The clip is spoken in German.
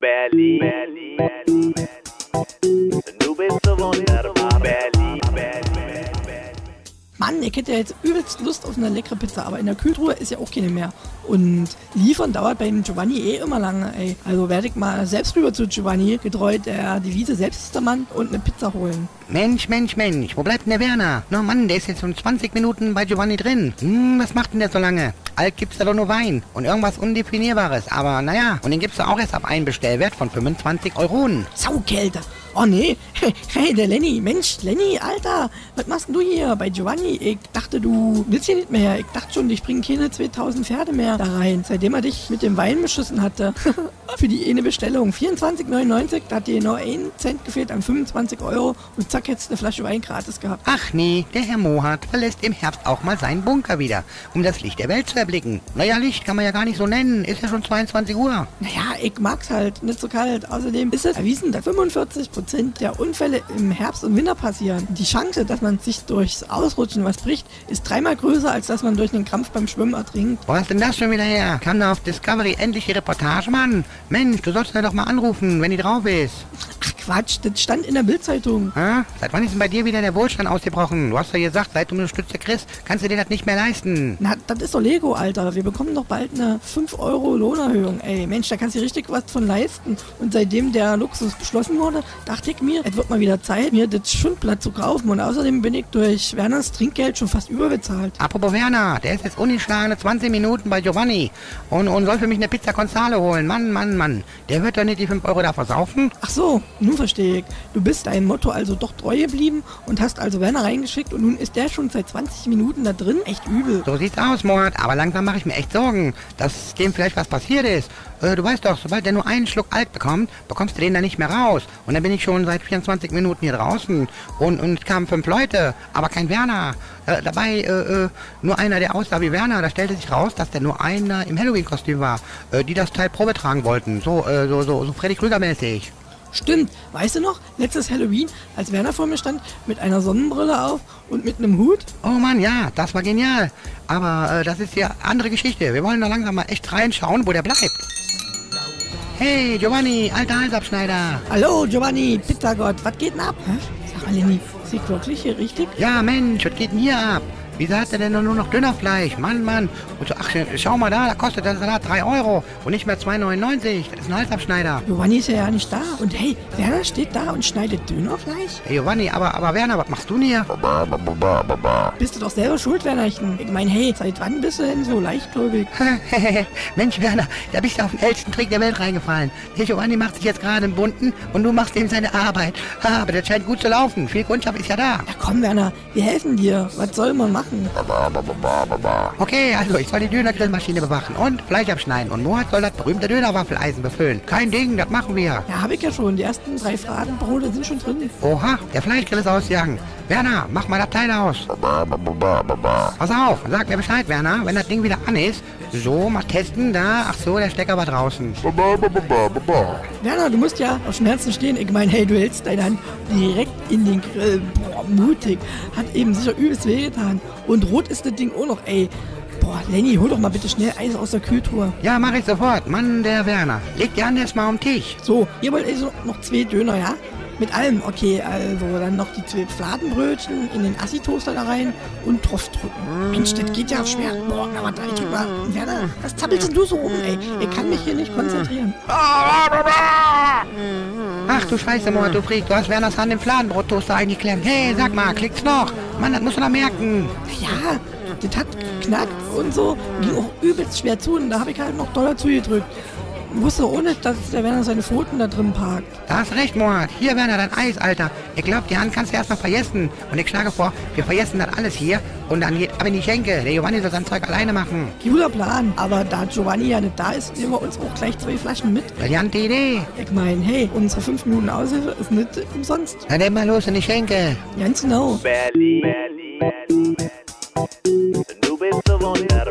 Berlin, Berlin, Berlin, du bist so wunderbar, Berlin, Berlin. Mann, ich hätte ja jetzt übelst Lust auf eine leckere Pizza, aber in der Kühltruhe ist ja auch keine mehr. Und liefern dauert beim Giovanni immer lange, ey. Also werde ich mal selbst rüber zu Giovanni, getreu der Devise selbst ist der Mann, und eine Pizza holen. Mensch, wo bleibt denn der Werner? Na Mann, der ist jetzt schon 20 Minuten bei Giovanni drin. Was macht denn der so lange? Alt gibt's da doch nur Wein und irgendwas Undefinierbares, aber naja, und den gibt's da auch erst ab einem Bestellwert von 25 Euronen. Saukälte! Oh nee, hey, der Lenny, Mensch, Lenny, Alter, was machst denn du hier bei Giovanni? Ich dachte, du willst hier nicht mehr. Ich dachte schon, ich bringe keine 2000 Pferde mehr da rein, seitdem er dich mit dem Wein beschissen hatte. Für die eine Bestellung, 24,99, da hat dir nur 1 Cent gefehlt an 25 Euro und zack, hättest du eine Flasche Wein gratis gehabt. Ach nee, der Herr Mohart verlässt im Herbst auch mal seinen Bunker wieder, um das Licht der Welt zu erblicken. Naja, Licht kann man ja gar nicht so nennen, ist ja schon 22 Uhr. Naja, ich mag's halt, nicht so kalt. Außerdem ist es erwiesen, dass 45% der Unfälle im Herbst und Winter passieren. Die Chance, dass man sich durchs Ausrutschen was bricht, ist 3-mal größer, als dass man durch einen Krampf beim Schwimmen ertrinkt. Wo ist denn das schon wieder her? Kam da auf Discovery endlich die Reportage, Mann? Mensch, du sollst mir doch mal anrufen, wenn die drauf ist. Ach Quatsch, das stand in der Bildzeitung. Seit wann ist denn bei dir wieder der Wohlstand ausgebrochen? Du hast ja gesagt, seit du eine Stütze kriegst, kannst du dir das nicht mehr leisten. Na, das ist doch Lego, Alter. Wir bekommen doch bald eine 5 Euro Lohnerhöhung. Ey, Mensch, da kannst du dir richtig was von leisten. Und seitdem der Luxus beschlossen wurde, dachte ich mir, es wird mal wieder Zeit, mir das Schundblatt zu kaufen. Und außerdem bin ich durch Werners Trinkgeld schon fast überbezahlt. Apropos Werner, der ist jetzt ungeschlagene 20 Minuten bei Giovanni und soll für mich eine Pizza Gonzalo holen. Mann. Der wird doch nicht die 5 Euro da versaufen? Ach so, nun verstehe ich. Du bist deinem Motto also doch treu geblieben und hast also Werner reingeschickt und nun ist der schon seit 20 Minuten da drin? Echt übel. So sieht's aus, Mord, aber langsam mache ich mir echt Sorgen, dass dem vielleicht was passiert ist. Du weißt doch, sobald der nur einen Schluck Alk bekommt, bekommst du den da nicht mehr raus. Und dann bin ich schon seit 24 Minuten hier draußen und es kamen 5 Leute, aber kein Werner. Dabei nur einer, der aussah wie Werner. Da stellte sich raus, dass der nur einer im Halloween-Kostüm war, die das Teil Probe tragen wollten. So Freddy Krüger-mäßig. Stimmt, weißt du noch, letztes Halloween, als Werner vor mir stand, mit einer Sonnenbrille auf und mit einem Hut? Oh Mann, ja, das war genial. Aber das ist ja andere Geschichte. Wir wollen da langsam mal echt reinschauen, wo der bleibt. Hey, Giovanni, alter Halsabschneider. Hallo, Giovanni, Pizzagott, was geht denn ab? Hä? Sag mal, Lenny, ist ich wirklich hier richtig? Ja, Mensch, was geht denn hier ab? Wieso hat er denn nur noch Dönerfleisch? Mann. Und so, ach, schau mal da kostet der Salat 3 Euro und nicht mehr 2,99. Das ist ein Halsabschneider. Giovanni ist ja nicht da. Und hey, Werner steht da und schneidet Dönerfleisch? Hey, Giovanni, aber Werner, was machst du denn hier? Bist du doch selber schuld, Wernerchen. Ich meine, hey, seit wann bist du denn so leichtgläubig? Mensch, Werner, da bist du auf den ältesten Trick der Welt reingefallen. Der Giovanni macht sich jetzt gerade einen bunten und du machst ihm seine Arbeit. Aber das scheint gut zu laufen. Viel Kundschaft ist ja da. Ja komm, Werner, wir helfen dir. Was soll man machen? Okay, also ich soll die Dönergrillmaschine bewachen und Fleisch abschneiden und Mohat soll das berühmte Dönerwaffeleisen befüllen. Kein Ding, das machen wir. Ja, hab ich ja schon. Die ersten 3 Fragenbrote sind schon drin. Oha, der Fleischgrill ist ausgegangen. Werner, mach mal das Teil aus. Pass auf, sag mir Bescheid, Werner, wenn das Ding wieder an ist. So, mal testen, da. Ach so, der Stecker war draußen. Werner, du musst ja auf Schmerzen stehen. Ich meine, hey, du hältst deine Hand direkt in den Grill. Boah, mutig. Hat eben sicher übelst wehgetan. Und rot ist das Ding auch noch, ey. Boah, Lenny, hol doch mal bitte schnell Eis aus der Kühltruhe. Ja, mach ich sofort. Mann, der Werner. Leg die Hand erst mal am Tisch. So, ihr wollt also noch 2 Döner, ja? Mit allem, okay, also dann noch die 2 Fladenbrötchen in den Assi-Toaster da rein und drauf drücken. Mensch, das geht ja schwer. Boah, na warte, ich drück mal. Werner, was zappelst denn du so rum, ey? Ich kann mich hier nicht konzentrieren. Ach du Scheiße, Mohat, du Freak, du hast Werners Hand im Fladenbrottoaster eingeklemmt. Hey, sag mal, klickt's noch? Mann, das musst du doch merken. Ja, das hat geknackt und so. Ging auch übelst schwer zu und da habe ich halt noch doller zugedrückt. Wusste auch nicht, dass der Werner seine Pfoten da drin parkt. Da hast recht, Mohat. Hier, Werner, dein Eis, Alter. Ich glaub, die Hand kannst du erstmal vergessen. Und ich schlage vor, wir vergessen das alles hier und dann geht ab in die Schenke. Der Giovanni soll sein Zeug alleine machen. Guter Plan, aber da Giovanni ja nicht da ist, nehmen wir uns auch gleich 2 Flaschen mit. Brillante Idee. Ich meine, hey, unsere 5 Minuten Aushilfe ist nicht umsonst. Dann nimm mal los in die Schenke. Ganz genau. Berlin, du bist so wunderbar.